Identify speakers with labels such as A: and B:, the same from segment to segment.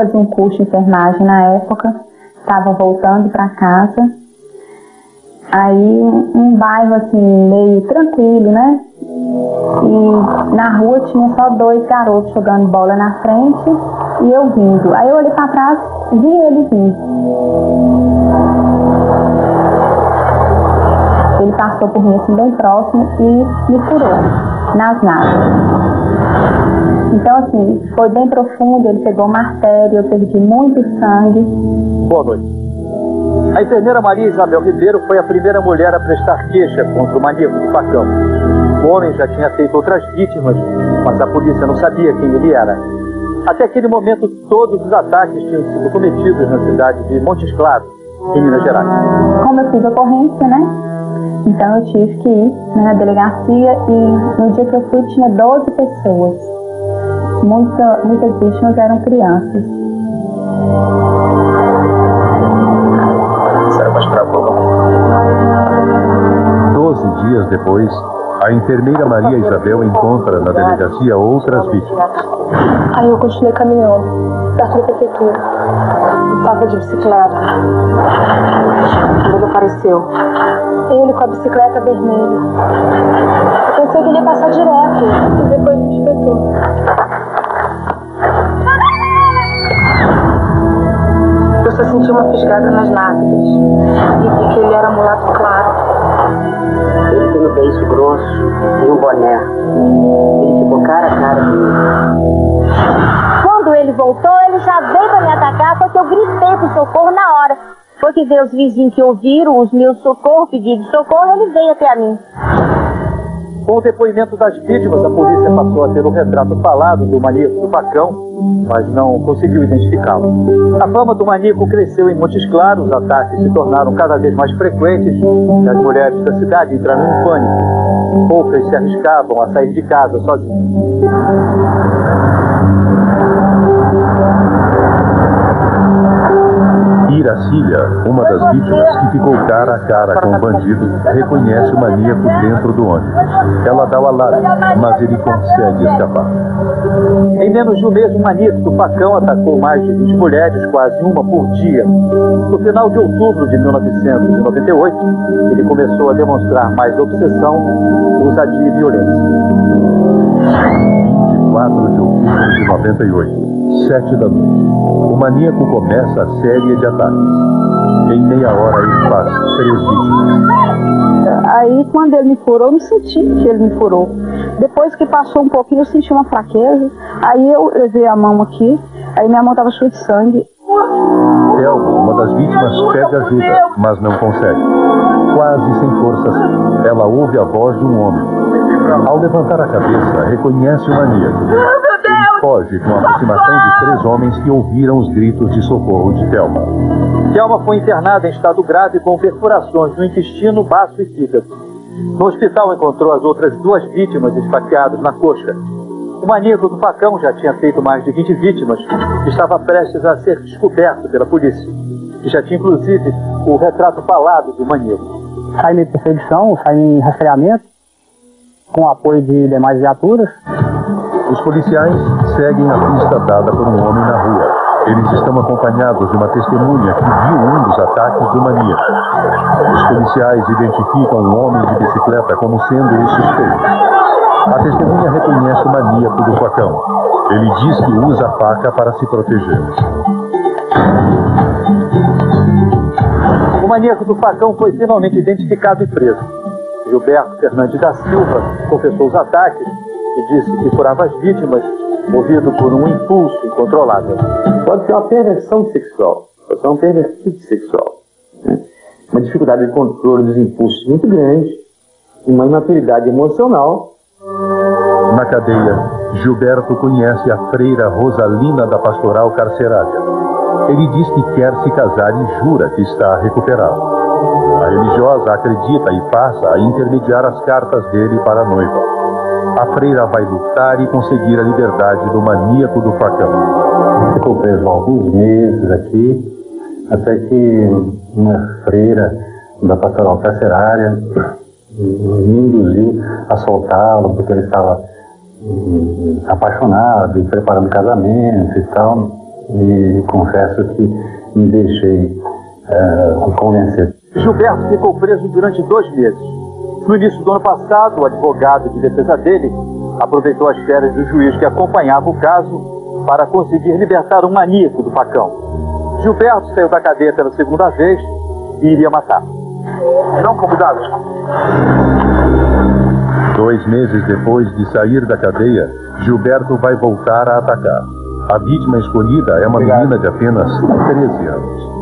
A: fazer um curso de enfermagem na época, estava voltando para casa. Aí um bairro assim, meio tranquilo, né? E na rua tinha só 2 garotos jogando bola na frente e eu vindo. Aí eu olhei para trás, vi ele vindo. Ele passou por mim assim bem próximo e me furou nas nádegas. Então assim, foi bem profundo, ele pegou uma artéria, eu perdi muito sangue.
B: Boa noite. A enfermeira Maria Isabel Ribeiro foi a primeira mulher a prestar queixa contra o maníaco do facão. O homem já tinha feito outras vítimas, mas a polícia não sabia quem ele era. Até aquele momento, todos os ataques tinham sido cometidos na cidade de Montes Claros, em Minas Gerais.
A: Como eu fiz ocorrência, né? Então eu tive que ir na delegacia e no dia que eu fui tinha 12 pessoas. Muitas vítimas eram crianças.
C: 12 dias depois, a enfermeira Maria Isabel encontra na delegacia outras vítimas.
D: Aí eu continuei caminhando, perto da prefeitura. Eu estava de bicicleta. Quando ele apareceu, ele com a bicicleta vermelha. Eu pensei que ele ia passar direto e depois me espetou. Eu só senti uma fisgada nas nádegas e vi que ele era mulato claro.
E: Ele tem o beiço grosso e um boné. Ele ficou cara a cara comigo.
F: Quando ele voltou, ele já veio para me atacar, porque eu gritei por socorro na hora. Porque veio os vizinhos que ouviram os meus socorros, pedidos de socorro, ele veio até a mim.
B: Com o depoimento das vítimas, a polícia passou a ter o retrato falado do maníaco do facão, mas não conseguiu identificá-lo. A fama do maníaco cresceu em Montes Claros, os ataques se tornaram cada vez mais frequentes e as mulheres da cidade entraram em pânico. Poucas se arriscavam a sair de casa sozinhas.
C: Iracília, uma das vítimas que ficou cara a cara com o bandido, reconhece o maníaco dentro do ônibus. Ela dá o alarme, mas ele consegue escapar.
B: Em menos de um mês, o maníaco do facão atacou mais de 20 mulheres, quase uma por dia. No final de outubro de 1998, ele começou a demonstrar mais obsessão, ousadia e violência.
C: 24 de outubro de 98. 7 da noite. O maníaco começa a série de ataques. Em meia hora ele faz 3 vítimas.
D: Aí quando ele me furou, eu não senti que ele me furou. Depois que passou um pouquinho, eu senti uma fraqueza. Aí eu levei a mão aqui, aí minha mão estava cheia de sangue.
C: Thelma, uma das vítimas, pede ajuda, mas não consegue. Quase sem forças, ela ouve a voz de um homem. Ao levantar a cabeça, reconhece o maníaco. Ele foge com a aproximação de 3 homens que ouviram os gritos de socorro de Thelma.
B: Thelma foi internada em estado grave com perfurações no intestino, baço e fígado. No hospital encontrou as outras 2 vítimas esfaqueadas na coxa. O maníaco do facão já tinha feito mais de 20 vítimas e estava prestes a ser descoberto pela polícia, que já tinha inclusive o retrato falado do maníaco.
G: Sai em perseguição, sai em rastreamento, com o apoio de demais viaturas.
C: Os policiais seguem a pista dada por um homem na rua. Eles estão acompanhados de uma testemunha que viu um dos ataques do maníaco. Os policiais identificam um homem de bicicleta como sendo o suspeito. A testemunha reconhece o maníaco do facão. Ele diz que usa a faca para se proteger.
B: O maníaco do facão foi finalmente identificado e preso. Gilberto Fernandes da Silva confessou os ataques e disse que furava as vítimas, movido por um impulso incontrolável.
H: Pode ser uma perversão sexual, pode ser um pervertido sexual, né? Uma dificuldade de controle dos impulsos muito grande, uma imaturidade emocional.
C: Na cadeia, Gilberto conhece a freira Rosalina da Pastoral Carcerária. Ele diz que quer se casar e jura que está recuperado. A religiosa acredita e passa a intermediar as cartas dele para a noiva. A freira vai lutar e conseguir a liberdade do maníaco do facão.
H: Ficou preso há alguns meses aqui, até que uma freira da Pastoral Carcerária me induziu a soltá-lo, porque ele estava apaixonado, preparando casamento e tal. e confesso que me deixei convencer.
B: Gilberto ficou preso durante 2 meses. No início do ano passado, o advogado de defesa dele aproveitou as férias do juiz que acompanhava o caso para conseguir libertar um maníaco do facão. Gilberto saiu da cadeia pela 2ª vez e iria matar. Não, convidados.
C: 2 meses depois de sair da cadeia, Gilberto vai voltar a atacar. A vítima escolhida é uma menina de apenas 13 anos.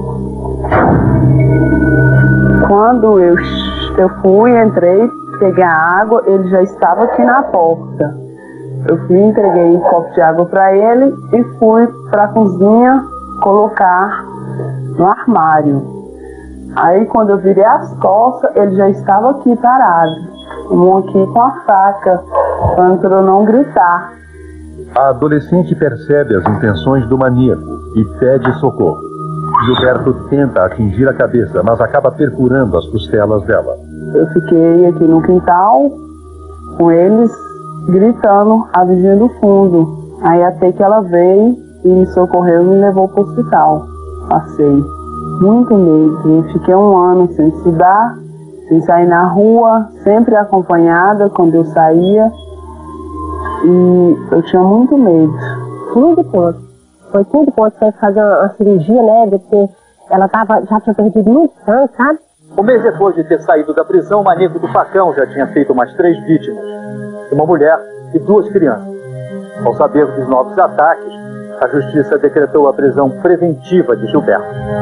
A: Quando eu fui, entrei, peguei a água, ele já estava aqui na porta. Eu fui, entreguei um copo de água para ele e fui para a cozinha colocar no armário. Aí quando eu virei as costas, ele já estava aqui parado, um aqui com a faca, para eu não gritar.
C: A adolescente percebe as intenções do maníaco e pede socorro. Gilberto tenta atingir a cabeça, mas acaba perfurando as costelas dela.
A: Eu fiquei aqui no quintal com eles gritando a vizinha do fundo. Aí até que ela veio e me socorreu e me levou para o hospital. Passei muito medo. Eu fiquei 1 ano sem estudar, sem sair na rua, sempre acompanhada quando eu saía. E eu tinha muito medo.
D: Tudo ponto. Foi tudo ponto. Teve que fazer uma cirurgia, né? Porque ela já tinha perdido muito sangue, sabe?
B: Um mês depois de ter saído da prisão, o maníaco do facão já tinha feito mais 3 vítimas. Uma mulher e 2 crianças. Ao saber dos novos ataques, a justiça decretou a prisão preventiva de Gilberto.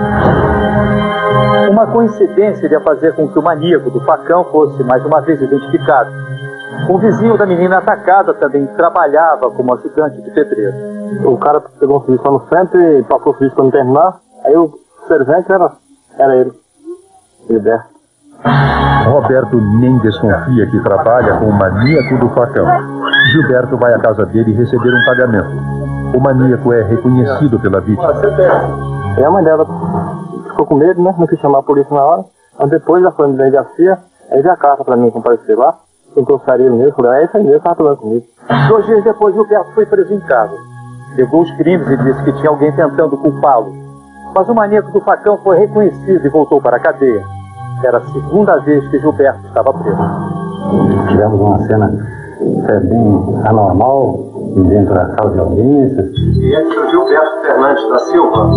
B: Uma coincidência iria fazer com que o maníaco do facão fosse mais uma vez identificado. Um vizinho da menina atacada também trabalhava como ajudante de pedreiro.
G: O cara pegou um serviço lá no centro e passou o serviço para não terminar. Aí o servente era ele, Gilberto.
C: Roberto nem desconfia que trabalha com o maníaco do facão. Gilberto vai à casa dele receber um pagamento. O maníaco é reconhecido pela vítima.
G: E a mãe dela ficou com medo, né? Não quis chamar a polícia na hora. Mas depois ela foi na delegacia, aí veio a carta para mim comparecer lá. Tentou sair ele mesmo, falei, isso aí mesmo, estava falando comigo.
B: 2 dias depois, Gilberto foi preso em casa. Negou os crimes e disse que tinha alguém tentando culpá-lo. Mas o maníaco do facão foi reconhecido e voltou para a cadeia. Era a 2ª vez que Gilberto estava preso.
H: Tivemos uma cena bem anormal dentro da sala de audiências.
B: E aqui o Gilberto Fernandes da Silva.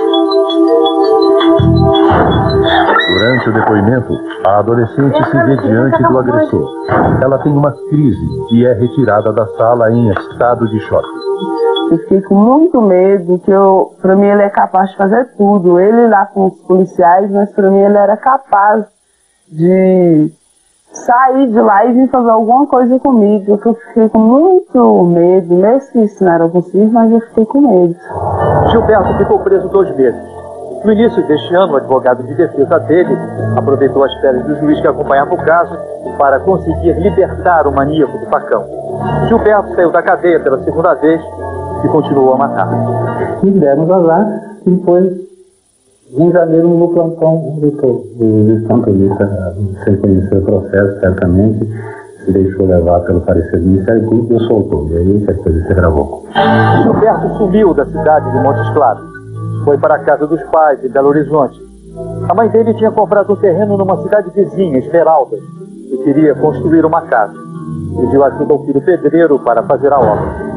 C: Durante o depoimento, a adolescente se vê diante do agressor. Ela tem uma crise e é retirada da sala em estado de choque.
A: Eu fiquei com muito medo, que pra mim ele é capaz de fazer tudo. Ele lá com os policiais, mas pra mim ele era capaz de sair de lá e vir fazer alguma coisa comigo. Eu fiquei com muito medo, mesmo que isso não era possível, mas eu fiquei com medo.
B: Gilberto ficou preso 2 meses. No início deste ano, o advogado de defesa dele aproveitou as férias do juiz que acompanhava o caso para conseguir libertar o maníaco do facão. Gilberto saiu da cadeia pela 2ª vez e continuou a matar.
H: E demos azar, e depois, em janeiro, no plantão do Santolista, sem conhecer o processo, certamente, se deixou levar pelo parecer do Ministério Público e soltou. E aí a coisa se gravou.
B: Gilberto sumiu da cidade de Montes Claros. Foi para a casa dos pais, em Belo Horizonte. A mãe dele tinha comprado um terreno numa cidade vizinha, Esmeraldas, e queria construir uma casa. Pediu ajuda ao filho pedreiro para fazer a obra.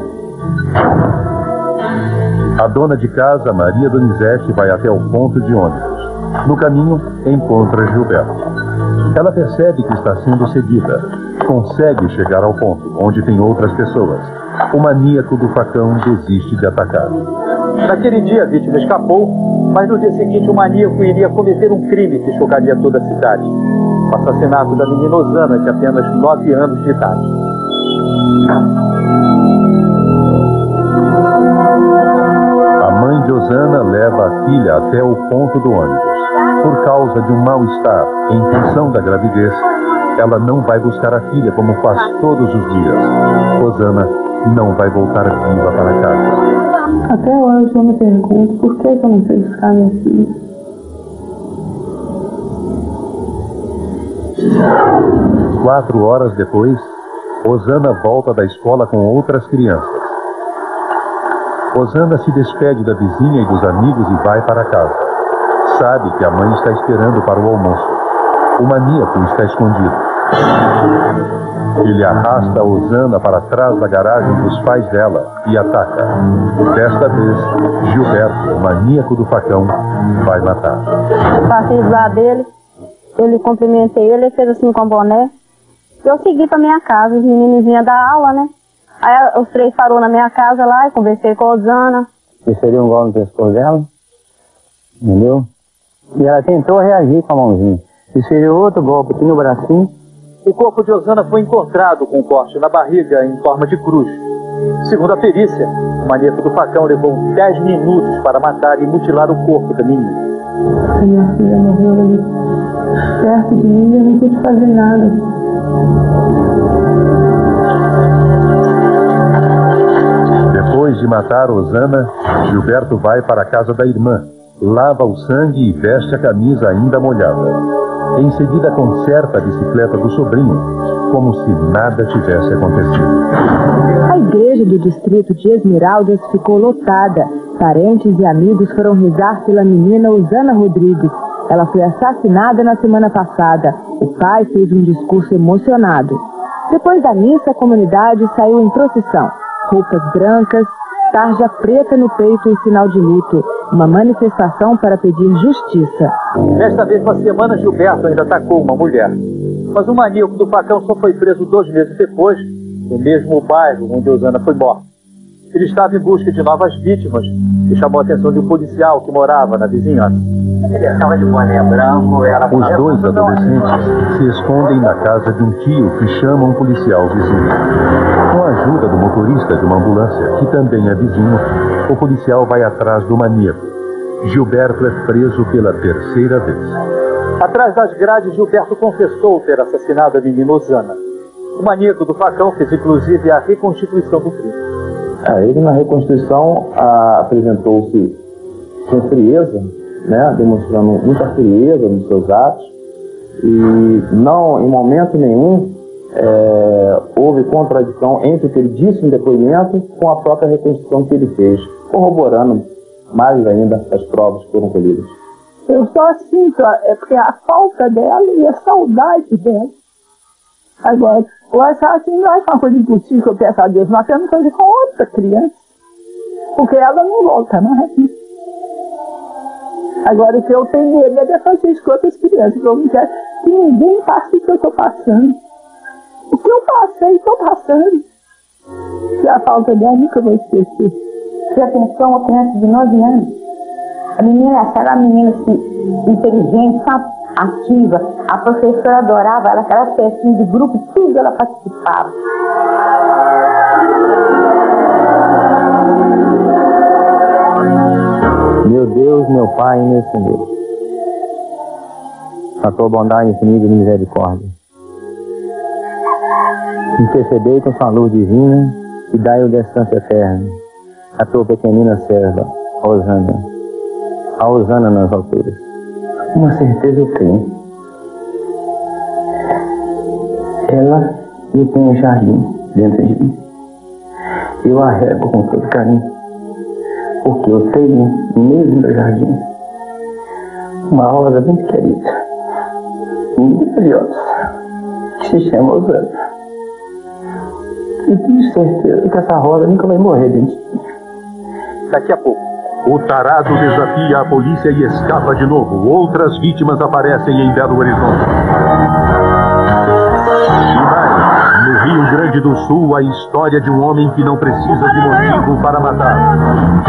C: A dona de casa, Maria Donizete, vai até o ponto de ônibus. No caminho, encontra Gilberto. Ela percebe que está sendo seguida. Consegue chegar ao ponto, onde tem outras pessoas. O maníaco do facão desiste de atacar.
B: Naquele dia, a vítima escapou, mas no dia seguinte o maníaco iria cometer um crime que chocaria toda a cidade. O assassinato da menina Osana, de apenas 9 anos de idade.
C: A mãe de Osana leva a filha até o ponto do ônibus. Por causa de um mal-estar em função da gravidez, ela não vai buscar a filha como faz todos os dias. Osana não vai voltar viva para casa.
A: Até hoje eu me pergunto por que eu não sei buscar minha filha.
C: Quatro horas depois, Osana volta da escola com outras crianças. Osana se despede da vizinha e dos amigos e vai para casa. Sabe que a mãe está esperando para o almoço. O maníaco está escondido. Ele arrasta Osana para trás da garagem dos pais dela e ataca. Desta vez, Gilberto, o maníaco do facão, vai matar.
F: Passei do lado dele, ele cumprimentei ele fez assim com o boné. Eu segui para minha casa, os meninos vinham da aula, né? Aí os três parou na minha casa lá e conversei com a Osana.
G: E seria um golpe no pescoço dela, entendeu? E ela tentou reagir com a mãozinha. E seria outro golpe aqui no bracinho.
B: O corpo de Osana foi encontrado com um corte na barriga em forma de cruz. Segundo a perícia, o maníaco do facão levou 10 minutos para matar e mutilar o corpo da menina.
A: A minha filha morreu ali perto de mim e eu não pude fazer nada.
C: Depois de matar Osana, Gilberto vai para a casa da irmã, lava o sangue e veste a camisa ainda molhada. Em seguida conserta a bicicleta do sobrinho, como se nada tivesse acontecido.
I: A igreja do distrito de Esmeraldas ficou lotada. Parentes e amigos foram rezar pela menina Osana Rodrigues. Ela foi assassinada na semana passada. O pai fez um discurso emocionado. Depois da missa, a comunidade saiu em procissão. Roupas brancas, tarja preta no peito em sinal de luto. Uma manifestação para pedir justiça.
B: Nesta mesma semana, Gilberto ainda atacou uma mulher. Mas o maníaco do facão só foi preso 2 meses depois, no mesmo bairro onde Osana foi morta. Ele estava em busca de novas vítimas e chamou a atenção de um policial que morava na vizinhança.
E: Ele estava de boné branco, era...
C: Os 2 adolescentes se escondem na casa de um tio que chama um policial vizinho. Com a ajuda do motorista de uma ambulância, que também é vizinho, o policial vai atrás do maníaco. Gilberto é preso pela 3ª vez.
B: Atrás das grades, Gilberto confessou ter assassinado a menina Osana. O maníaco do facão fez inclusive a reconstituição do crime.
G: Ele na reconstituição apresentou-se com frieza, né, demonstrando muita frieza nos seus atos e não, em momento nenhum, houve contradição entre o que ele disse no depoimento com a própria reconstrução que ele fez, corroborando mais ainda as provas que foram colhidas.
A: Eu só sinto, porque a falta dela e a saudade dela. Agora, o assassino não é uma coisa impossível que eu peço a Deus, nós temos que fazer com outra criança, porque ela não volta mais. Agora, o que eu tenho medo é de fazer isso com outras crianças, eu não quero que ninguém passe o que eu estou passando. O que eu passei, estou passando. E a falta dela nunca vou esquecer.
F: Você atenção, uma criança de 9 anos. A menina, aquela menina inteligente, sabe? Ativa, a professora adorava ela, aquela festinha de grupo, tudo ela participava.
G: Meu Deus, meu Pai e meu Senhor, a tua bondade infinita e misericórdia, intercedei com sua luz divina e dai o descanso eterno a tua pequenina serva, Osana, a Osana nas alturas. Uma certeza eu tenho. Ela eu tenho um jardim dentro de mim. Eu a rego com todo carinho, porque eu tenho no meio do meu jardim uma rosa bem querida, maravilhosa, que se chama Osana. Eu tenho certeza que essa rosa nunca vai morrer dentro de mim.
B: Daqui a pouco.
C: O tarado desafia a polícia e escapa de novo. Outras vítimas aparecem em Belo Horizonte. E mais, no Rio Grande do Sul, a história de um homem que não precisa de motivo para matar.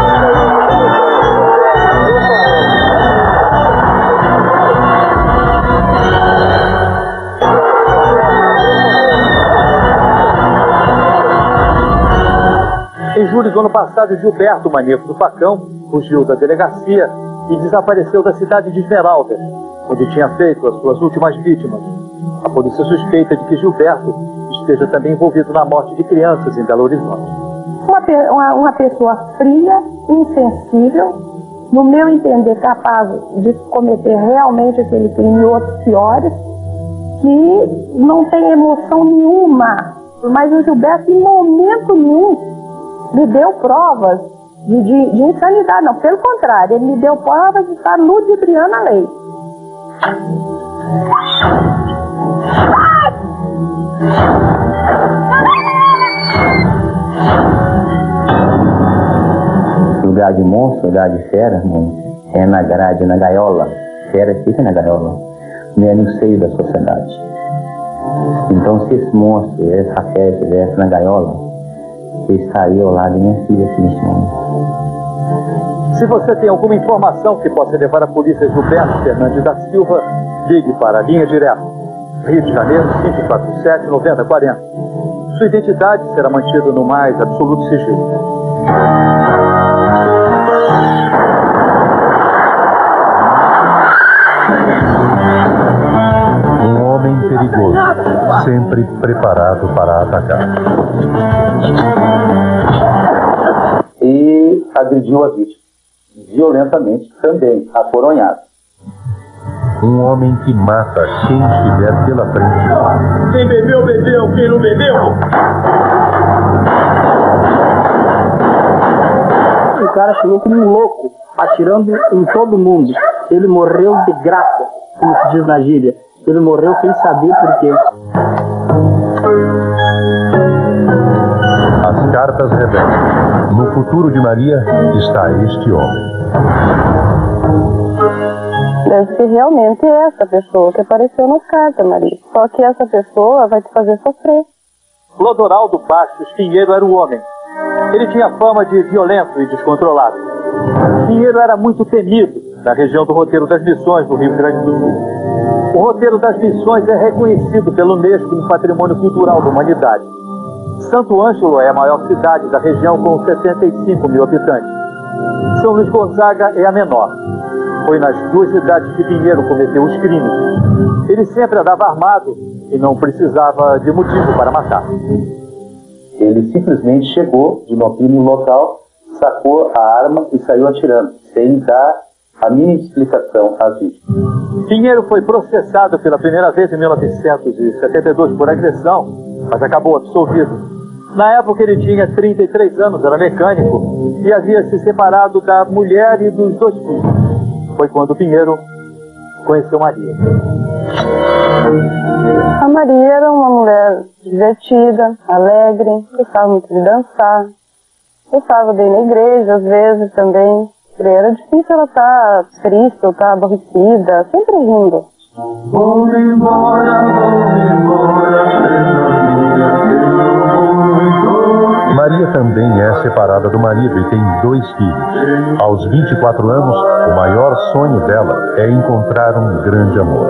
B: Em julho do ano passado, Gilberto, o maníaco do facão, fugiu da delegacia e desapareceu da cidade de Esmeraldas, onde tinha feito as suas últimas vítimas. A polícia suspeita de que Gilberto esteja também envolvido na morte de crianças em Belo Horizonte.
A: Uma pessoa fria, insensível, no meu entender capaz de cometer realmente aquele crime e outros piores, que não tem emoção nenhuma. Mas o Gilberto, em momento nenhum, me deu provas
F: de insanidade, não. Pelo contrário, ele me deu prova de estar ludibriando a lei.
J: Lugar de monstro, lugar de fera, é na grade, na gaiola. Fera fica na gaiola, não é no seio da sociedade. Então, se esse monstro, essa fera estivesse na gaiola, ele estaria ao lado de minha filha aqui neste momento.
B: Se você tem alguma informação que possa levar a polícia Gilberto Fernandes da Silva, ligue para a linha direta. Rio de Janeiro, 547-9040. Sua identidade será mantida no mais absoluto sigilo.
C: Um homem perigoso, sempre preparado para atacar.
G: E agrediu a vítima, violentamente também, acoronhado.
C: Um homem que mata quem estiver pela frente.
B: Quem bebeu, bebeu. Quem não bebeu...
K: O cara chegou como um louco, atirando em todo mundo. Ele morreu de graça, como se diz na gíria. Ele morreu sem saber por quê.
C: As cartas revelam. No futuro de Maria está este homem.
F: Deve ser realmente essa pessoa que apareceu nas cartas, Maria. Só que essa pessoa vai te fazer sofrer.
B: Clodoraldo Bastos Pinheiro era o homem. Ele tinha fama de violento e descontrolado. Pinheiro era muito temido na região do Roteiro das Missões, no Rio Grande do Sul. O Roteiro das Missões é reconhecido pelo Unesco no Patrimônio Cultural da Humanidade. Santo Ângelo é a maior cidade da região, com 65 mil habitantes. São Luís Gonzaga é a menor. Foi nas duas cidades que Pinheiro cometeu os crimes. Ele sempre andava armado e não precisava de motivo para matar.
G: Ele simplesmente chegou de Nopim no local, sacou a arma e saiu atirando, sem dar a mínima explicação às vítimas.
B: Pinheiro foi processado pela primeira vez em 1972 por agressão, mas acabou absolvido. Na época ele tinha 33 anos, era mecânico e havia se separado da mulher e dos 2 filhos. Foi quando Pinheiro conheceu Maria.
F: A Maria era uma mulher divertida, alegre, gostava muito de dançar, gostava de ir na igreja às vezes também. Era difícil ela estar triste ou estar aborrecida, sempre rindo.
C: Vou embora, Maria também é separada do marido e tem 2 filhos. Aos 24 anos, o maior sonho dela é encontrar um grande amor.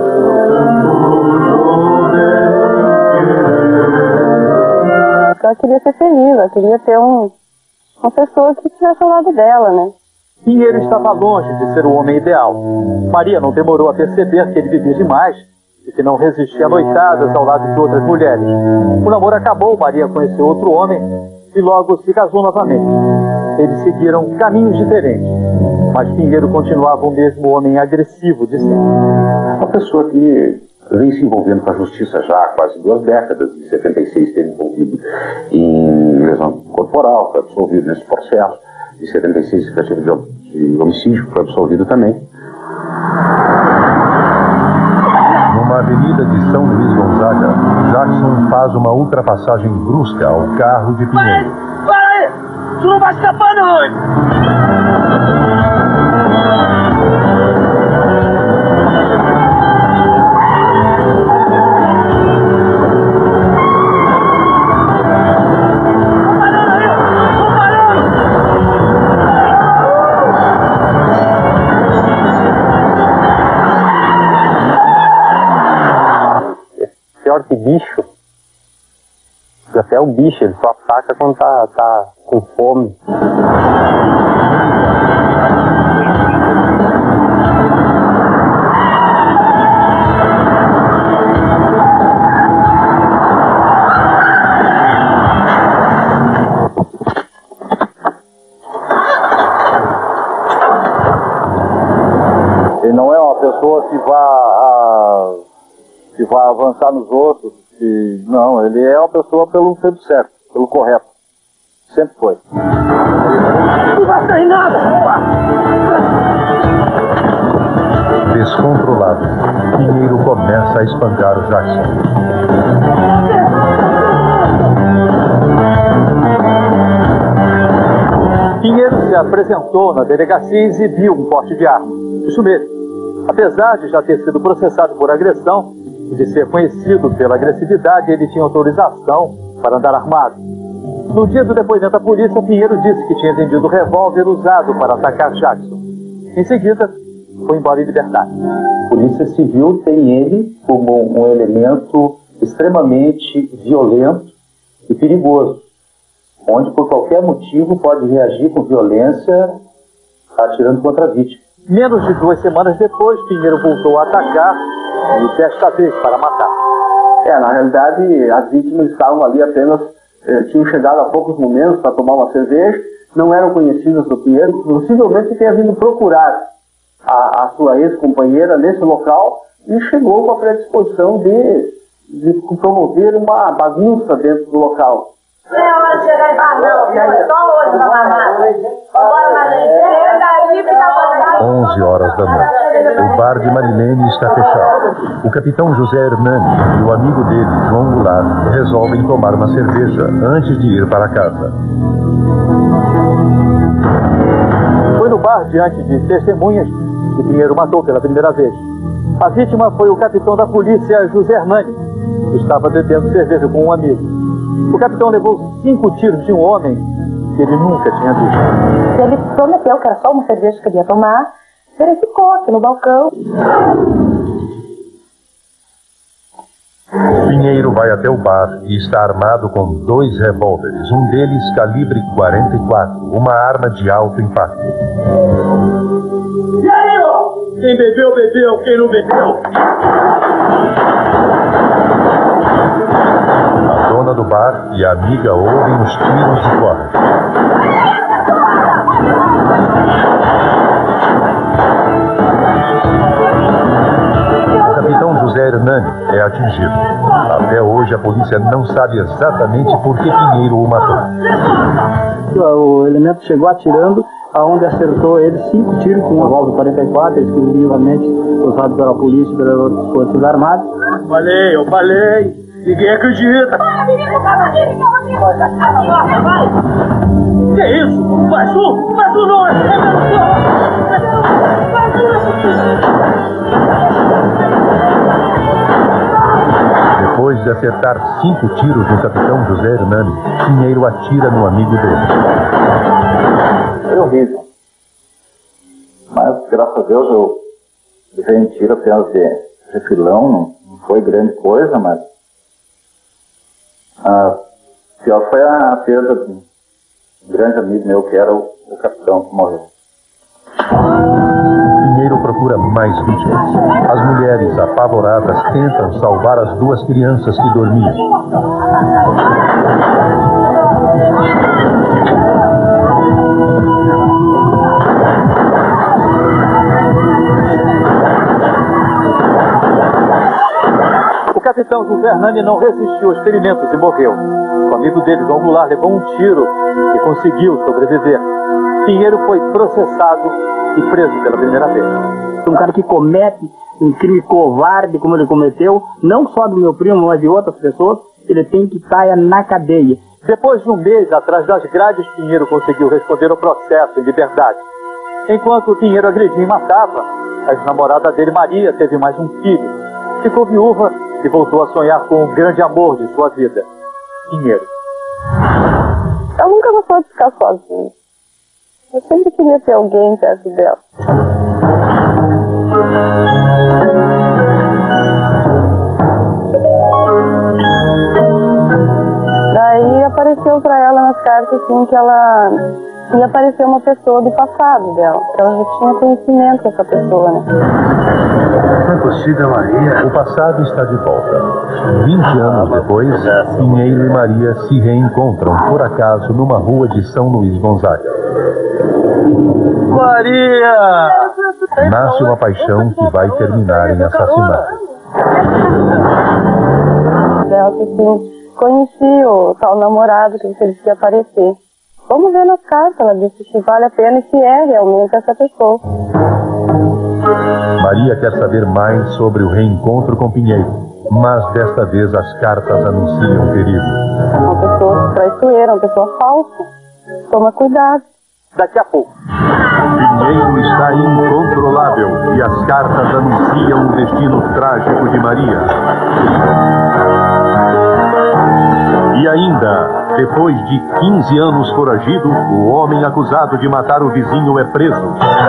F: Ela queria ser feliz, ela queria ter uma pessoa que estivesse ao lado dela, né?
B: Pinheiro estava longe de ser o homem ideal. Maria não demorou a perceber que ele vivia demais e que não resistia a noitadas ao lado de outras mulheres. O namoro acabou, Maria conheceu outro homem e logo se casou novamente. Eles seguiram caminhos diferentes, mas Pinheiro continuava o mesmo homem agressivo de sempre.
L: Uma pessoa que vem se envolvendo com a justiça já há quase 2 décadas. Em 76 esteve envolvido em lesão corporal, foi absolvido nesse processo. Em 76 tentativa de homicídio, foi absolvido também.
C: Numa avenida de São Luís Gonzaga, Jackson faz uma ultrapassagem brusca ao carro de Pinheiro.
M: Para aí! Tu não vai escapar, não, hein?
J: Pior que bicho. Até o bicho, ele só ataca quando tá com fome.
B: Ele não é uma pessoa que vai avançar nos outros. Não, ele é uma pessoa pelo tempo certo, pelo correto. Sempre foi.
M: Não vai sair nada!
C: Descontrolado, Pinheiro começa a espancar Jackson.
B: Pinheiro se apresentou na delegacia e exibiu um porte de arma. Isso mesmo. Apesar de já ter sido processado por agressão e de ser conhecido pela agressividade, ele tinha autorização para andar armado. No dia do depoimento à polícia, Pinheiro disse que tinha vendido o revólver usado para atacar Jackson. Em seguida, foi embora em liberdade.
G: A Polícia Civil tem ele como um elemento extremamente violento e perigoso, onde por qualquer motivo pode reagir com violência atirando contra a vítima.
B: Menos de 2 semanas depois, Pinheiro voltou a atacar e desta vez para matar.
G: Na realidade, as vítimas estavam ali apenas, tinham chegado há poucos momentos para tomar uma cerveja, não eram conhecidas do Pinheiro, possivelmente tenha vindo procurar a sua ex-companheira nesse local e chegou com a predisposição de promover uma bagunça dentro do local.
M: Não é hora de chegar em bar, não. Só hoje pra mamar. Agora, Marilene, daí fica
C: 11 horas da noite. O bar de Marilene está fechado. O capitão José Hernani e o amigo dele, João Goulart, resolvem tomar uma cerveja antes de ir para casa.
B: Foi no bar, diante de testemunhas, que Pinheiro matou pela primeira vez. A vítima foi o capitão da polícia, José Hernani, que estava bebendo cerveja com um amigo. O capitão levou 5 tiros de um homem que ele nunca tinha visto.
D: Ele prometeu que era só uma cerveja que ele ia tomar, ele ficou aqui no balcão.
C: Pinheiro vai até o bar e está armado com 2 revólveres, um deles calibre 44, uma arma de alto impacto.
M: E aí, ó? Quem bebeu, bebeu. Quem não bebeu...
C: A dona do bar e a amiga ouvem os tiros e correm. O capitão José Hernani é atingido. Até hoje a polícia não sabe exatamente por que Pinheiro o matou.
K: O elemento chegou atirando, aonde acertou ele 5 tiros com um revólver 44, exclusivamente usado pela polícia e pelas forças armadas.
M: Eu falei. Ninguém acredita. Que isso? Mas tu não é
C: Depois de acertar 5 tiros no capitão José Hernani, Pinheiro atira no amigo dele.
G: Foi horrível. Mas, graças a Deus, eu levei um tiro apenas de refilão, não foi grande coisa, mas a pior foi a perda de um grande amigo meu, que era o capitão que morreu.
C: Pinheiro procura mais vítimas. As mulheres, apavoradas, tentam salvar as 2 crianças que dormiam.
B: O capitão José Hernani não resistiu aos ferimentos e morreu. O amigo dele, João Goulart, levou um tiro e conseguiu sobreviver. Pinheiro foi processado e preso pela primeira vez.
K: Um cara que comete um crime covarde como ele cometeu, não só do meu primo, mas de outras pessoas, ele tem que estar na cadeia.
B: Depois de um mês atrás das grades, Pinheiro conseguiu responder ao processo em liberdade. Enquanto Pinheiro agredia e matava, a ex-namorada dele, Maria, teve mais um filho. Ficou viúva e voltou a sonhar com o grande amor de sua vida, Pinheiro.
F: Eu nunca gostei de ficar sozinha. Eu sempre queria ter alguém perto dela. Daí apareceu pra ela nas cartas assim que ela ia aparecer uma pessoa do passado dela. Ela já tinha conhecimento dessa pessoa, né?
C: Não é possível, Maria. O passado está de volta. 20 anos depois, Pinheiro e Maria se reencontram, por acaso, numa rua de São Luís Gonzaga.
M: Maria!
C: Nasce uma paixão que vai terminar em assassinato.
F: Ela disse assim, conheci o tal namorado que você disse que ia aparecer.
D: Vamos ver nas cartas, ela disse se vale a pena e se é realmente essa pessoa.
C: Maria quer saber mais sobre o reencontro com Pinheiro, mas desta vez as cartas anunciam perigo.
D: Uma pessoa traiçoeira, uma pessoa falsa. Toma cuidado.
B: Daqui a pouco.
C: Pinheiro está incontrolável e as cartas anunciam o destino trágico de Maria. E ainda, depois de 15 anos foragido, o homem acusado de matar o vizinho é preso.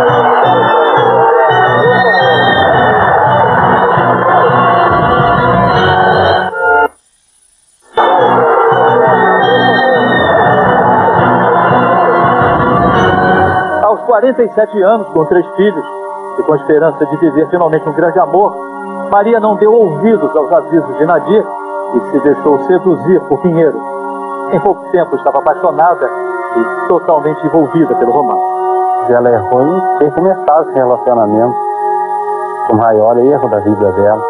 B: Aos 47 anos, com 3 filhos, e com a esperança de viver finalmente um grande amor, Maria não deu ouvidos aos avisos de Nadir e se deixou seduzir por Pinheiro. Em pouco tempo estava apaixonada e totalmente envolvida pelo romance.
H: Ela errou em ter começado esse relacionamento, o maior erro da vida dela.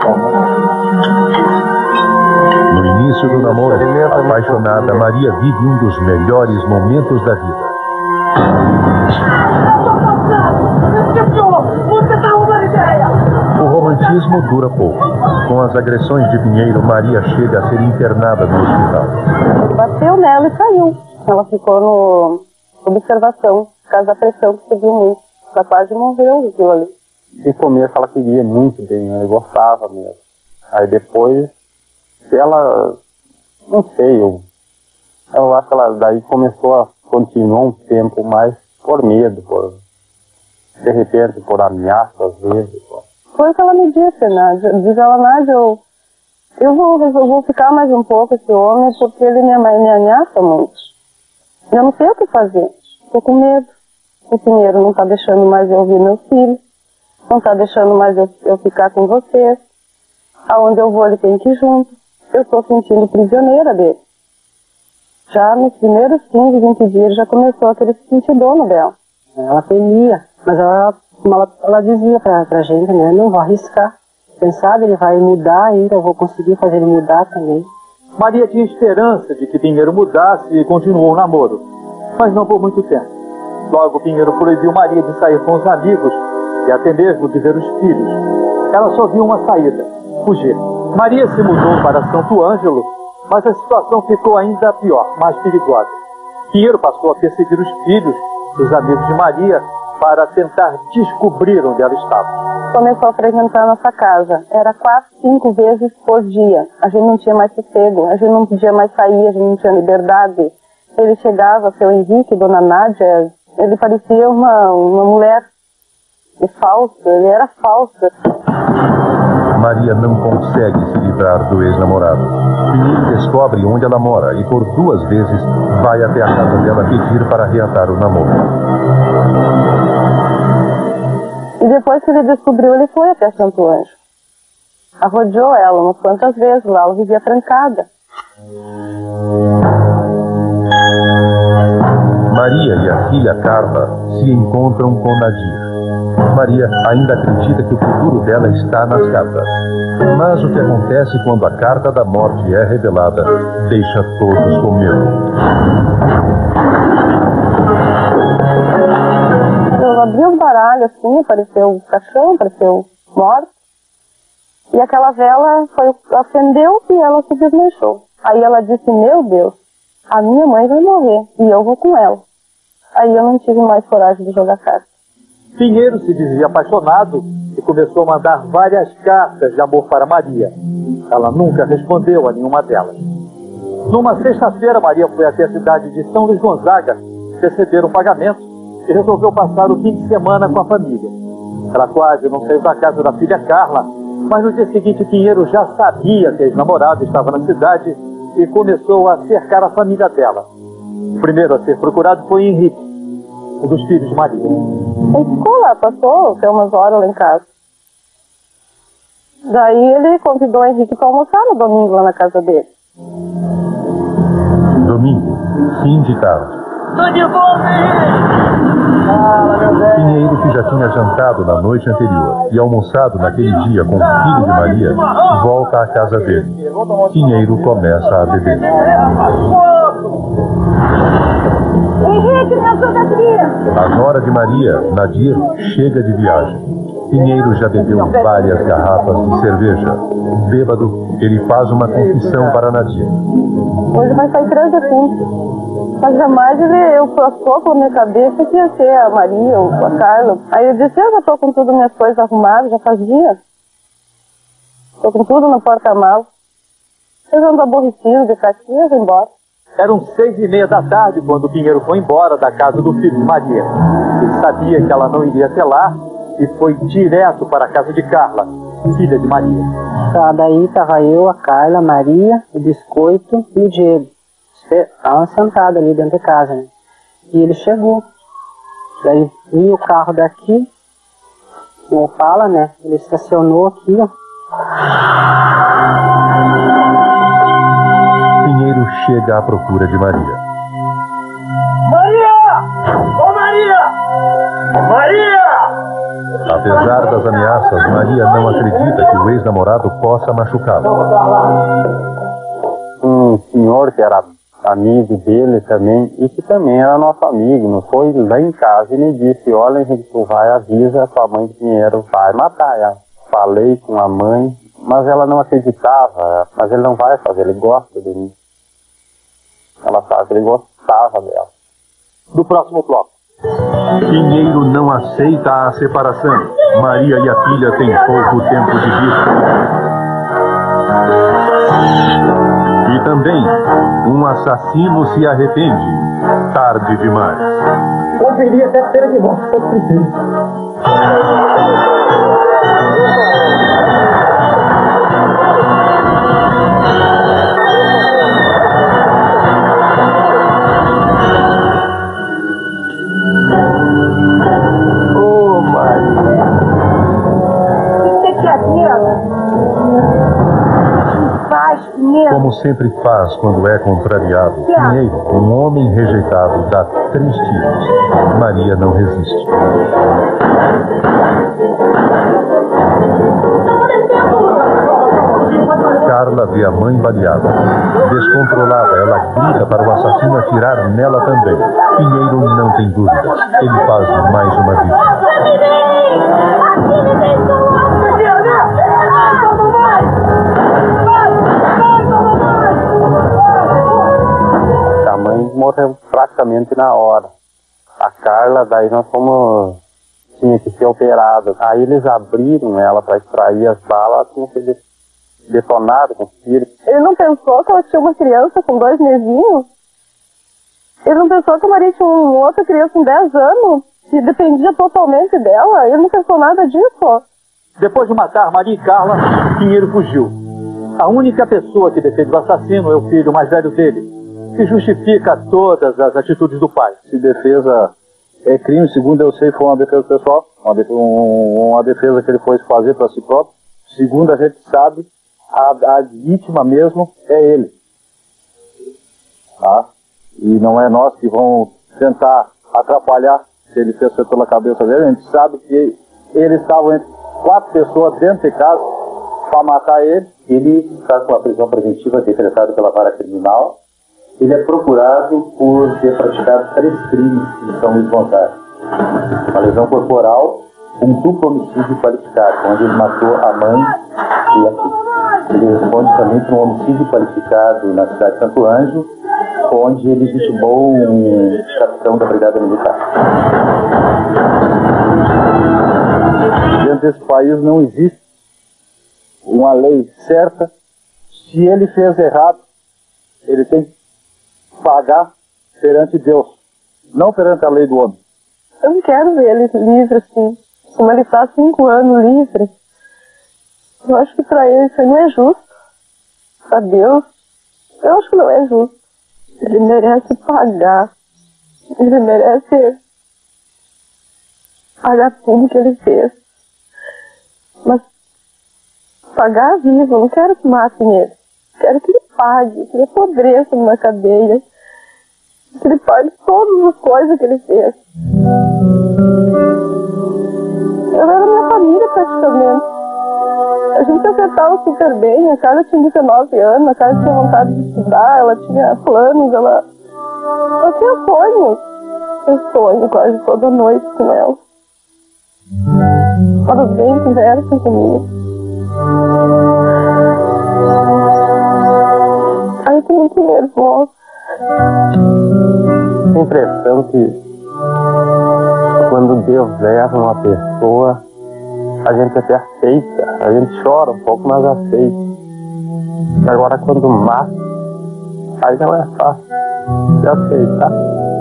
C: No início do namoro, apaixonada, Maria vive um dos melhores momentos da vida. O romantismo dura pouco. Com as agressões de Pinheiro, Maria chega a ser internada no hospital.
D: Ele bateu nela e saiu. Ela ficou no observação, por causa da pressão que subiu muito. Ela quase morreu aquilo ali.
H: De começo ela queria muito bem, ela gostava mesmo. Aí depois, ela, não sei, eu acho que ela daí começou a continuar um tempo mais por medo, de repente por ameaça às vezes.
D: Foi o que ela me disse, Nádia. Diz ela, Nádia, eu vou ficar mais um pouco esse homem porque ele me ameaça muito. Eu não sei o que fazer. Estou com medo. O Pinheiro não está deixando mais eu ouvir meus filhos. Não está deixando mais eu ficar com vocês. Aonde eu vou ele tem que ir junto. Eu estou sentindo prisioneira dele. Já nos primeiros 15, 20 dias já começou a querer se sentir dono dela.
E: Ela temia, mas ela dizia pra gente, né, não vou arriscar. Quem sabe ele vai mudar ainda, eu vou conseguir fazer ele mudar também.
B: Maria tinha esperança de que Pinheiro mudasse e continuou o namoro, mas não por muito tempo. Logo Pinheiro proibiu Maria de sair com os amigos e até mesmo de ver os filhos. Ela só viu uma saída, fugir. Maria se mudou para Santo Ângelo, mas a situação ficou ainda pior, mais perigosa. Pinheiro passou a perseguir os filhos dos amigos de Maria para tentar descobrir onde ela estava.
D: Começou a frequentar nossa casa. Era 4, 5 vezes por dia. A gente não tinha mais sossego, a gente não podia mais sair, a gente não tinha liberdade. Ele chegava, seu Henrique, dona Nádia, ele parecia uma mulher falsa, ele era falsa.
C: Maria não consegue se livrar do ex-namorado. Pinheiro descobre onde ela mora e por 2 vezes vai até a casa dela pedir para reatar o namoro.
D: E depois que ele descobriu, ele foi até Santo Anjo. Arrodeou ela umas quantas vezes lá, ela vivia trancada.
C: Maria e a filha Carla se encontram com Nadir. Maria ainda acredita que o futuro dela está nas cartas. Mas o que acontece quando a carta da morte é revelada deixa todos com medo.
D: Eu abri o baralho assim, apareceu o caixão, apareceu morte. E aquela vela acendeu e ela se desmanchou. Aí ela disse, meu Deus, a minha mãe vai morrer e eu vou com ela. Aí eu não tive mais coragem de jogar carta.
B: Pinheiro se dizia apaixonado e começou a mandar várias cartas de amor para Maria. Ela nunca respondeu a nenhuma delas. Numa sexta-feira, Maria foi até a cidade de São Luís Gonzaga receber um pagamento e resolveu passar o fim de semana com a família. Ela quase não saiu da casa da filha Carla, mas no dia seguinte Pinheiro já sabia que a ex-namorada estava na cidade e começou a cercar a família dela. O primeiro a ser procurado foi Henrique, um dos filhos de Maria.
D: Ele ficou lá, passou até umas horas lá em casa. Daí ele convidou o Henrique para almoçar no domingo lá na casa dele.
C: Domingo, fim de tarde.
M: Tô de volta,
C: Pinheiro, que já tinha jantado na noite anterior e almoçado naquele dia com o filho de Maria, volta à casa dele. Pinheiro começa a beber.
M: Henrique, me ajuda aqui!
C: A nora de Maria, Nadir, chega de viagem. Pinheiro já bebeu várias garrafas de cerveja. Bêbado, ele faz uma confissão para Nadir.
D: Hoje vai sair 3 defuntos. Mas jamais eu passou pela minha cabeça que ia ser a Maria ou a Carla. Aí eu disse, eu já tô com todas as minhas coisas arrumadas, já faz dia. Tô com tudo no porta-malas. Eu já ando aborrecido de ficar aqui, eu vou embora.
B: Eram 6h30 da tarde quando o Pinheiro foi embora da casa do filho de Maria. Ele sabia que ela não iria até lá e foi direto para a casa de Carla, filha de Maria.
E: Tá, daí tava eu, a Carla, a Maria, o Biscoito e o Diego. Estavam sentados ali dentro de casa, né? E ele chegou. Daí vinha o carro daqui, o Opala, né? Ele estacionou aqui, ó.
C: Pinheiro chega à procura de Maria.
M: Maria! Ô Maria! Maria!
C: Apesar das ameaças, Maria não acredita que o ex-namorado possa machucá-la.
H: Um senhor que era amigo dele também, e que também era nosso amigo, não foi lá em casa, e me disse, olha Henrique, tu vai, avisa a tua mãe que Pinheiro vai matar ela. Falei com a mãe, mas ela não acreditava, mas ele não vai fazer, ele gosta de mim. Ela sabe que ele gostava dela.
B: Do próximo bloco.
C: Pinheiro não aceita a separação. Maria e a filha têm pouco tempo de vida. E também, um assassino se arrepende. Tarde demais.
M: Poderia até ter de volta, se preciso.
C: Como sempre faz quando é contrariado, Pinheiro, um homem rejeitado, dá 3 tiros. Maria não resiste. Carla vê a mãe baleada. Descontrolada, ela grita para o assassino atirar nela também. Pinheiro não tem dúvidas. Ele faz mais uma vítima.
H: A mãe morreu praticamente na hora. A Carla, daí nós tinha que ser operado. Aí eles abriram ela para extrair as balas, ela tinha que ser detonada com tiro.
D: Ele não pensou que ela tinha uma criança com 2 mesinhos? Ele não pensou que a Maria tinha uma outra criança com 10 anos? Que dependia totalmente dela? Ele não pensou nada disso.
B: Depois de matar Maria e Carla, Pinheiro fugiu. A única pessoa que defende o assassino é o filho mais velho dele, que justifica todas as atitudes do pai.
H: Se defesa é crime, segundo eu sei, foi uma defesa pessoal, uma defesa que ele foi fazer para si próprio. Segundo a gente sabe, a vítima mesmo é ele. Tá? E não é nós que vamos tentar atrapalhar se ele fez pela cabeça dele. A gente sabe que eles estavam entre 4 pessoas dentro de casa para matar ele. Ele está com a prisão preventiva decretada pela vara criminal. Ele é procurado por ter praticado 3 crimes em São Luís Gonzaga. Uma lesão corporal, um duplo homicídio qualificado, onde ele matou a mãe e a filha. Ele responde também por um homicídio qualificado na cidade de Santo Ângelo, onde ele vitimou um capitão da Brigada Militar. Dentro desse país não existe uma lei certa. Se ele fez errado, ele tem que pagar perante Deus, não perante a lei do homem.
D: Eu não quero ver ele livre assim, como ele está 5 anos livre. Eu acho que para ele isso não é justo. Para Deus, eu acho que não é justo. Ele merece pagar. Ele merece pagar tudo que ele fez. Mas pagar vivo, eu não quero que matem ele. Quero que ele pague, que ele apodreça numa cadeia. Que ele pague todas as coisas que ele fez. Eu era minha família praticamente. A gente acertava super bem, a Carla tinha 19 anos, a Carla tinha vontade de estudar, ela tinha planos, ela tinha sonhos. Eu sonho quase toda noite com ela. Elas bem conversam comigo. Aí eu tô muito nervosa.
G: Tenho a impressão que quando Deus leva uma pessoa, a gente até aceita, a gente chora um pouco, mas aceita. Agora quando mata, aí não é fácil de aceitar.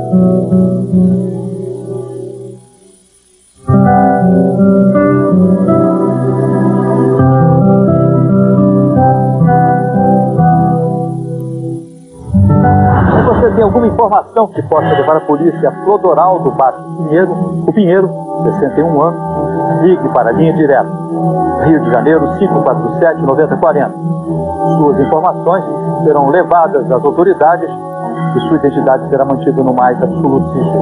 B: Se você tem alguma informação que possa levar a polícia a Flodoral do bairro O Pinheiro, 61 anos, ligue para a linha direta. Rio de Janeiro, 547-9040. Suas informações serão levadas às autoridades e sua identidade será mantida no mais absoluto sigilo.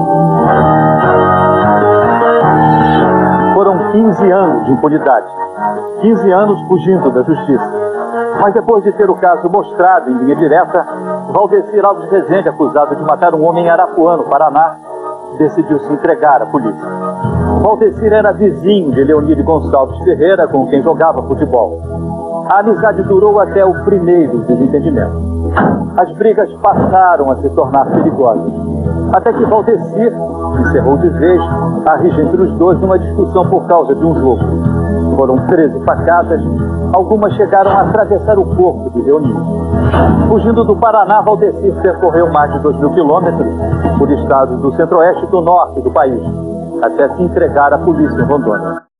B: Foram 15 anos de impunidade. 15 anos fugindo da justiça. Mas depois de ter o caso mostrado em linha direta, Valdecir Alves Rezende, acusado de matar um homem em Arapuã, no Paraná, decidiu se entregar à polícia. Valdecir era vizinho de Leonide Gonçalves Ferreira, com quem jogava futebol. A amizade durou até o primeiro desentendimento. As brigas passaram a se tornar perigosas, até que Valdecir encerrou de vez a rixa entre os dois numa discussão por causa de um jogo. Foram 13 facadas, algumas chegaram a atravessar o corpo de Leonide. Fugindo do Paraná, Valdecir percorreu mais de 2.000 quilômetros por estados do centro-oeste e do norte do país, até se entregar à polícia em Rondônia.